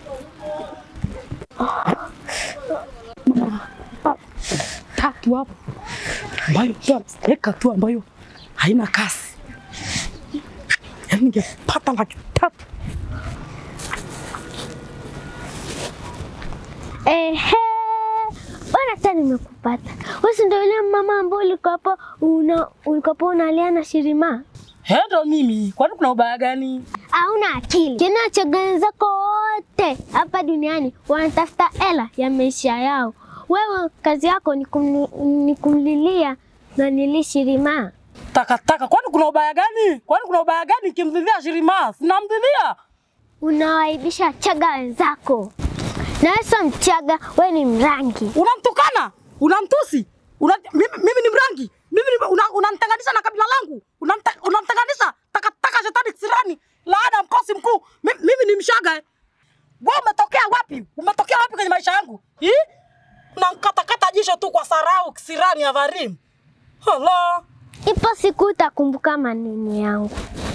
Tatu hapo. Ambayo eka tu ambayo haina kasi. Yaani ningepata laki 3. Bwana tena nimekupata. Wewe ndio yule mama ambaye ulikopo unalia na Shirima? Ndo mimi. Kwani kuna ubaya gani? Hauna akili. Tena chaga zako wote hapa duniani wanatafuta hela ya maisha yao. Wewe kazi yako ni kumlilia na nili Shirima. Takataka. Kwani kuna ubaya gani? Kwani kuna ubaya gani kimlilia Shirima? Sinamlilia. Unawaibisha chaga wenzako. Na wewe sio Mchaga, wewe ni Mrangi. Unamtukana? Unamtusi? Mimi ni Mrangi. Unamtenganisha na kabila langu. Unamtenganisha takataka shetani kisirani. Laana mkosi mkuu. Mimi ni Mshaga. Wewe umetokea wapi? Umetokea wapi kwenye maisha yangu? Unamkatakata jisho tu kwa sarau kisirani ya Varim. Hello. Ipo siku utakumbuka maneno yangu.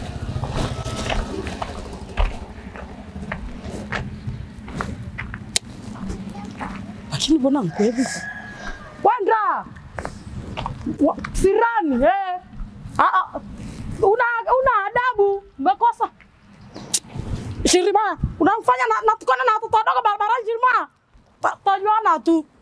Lakini mbona mkweli? Wanda! Sirani, una adabu, umekosa. Shirima, unamfanya natukana na watoto wadogo barabarani Shirima. Tajuana tu.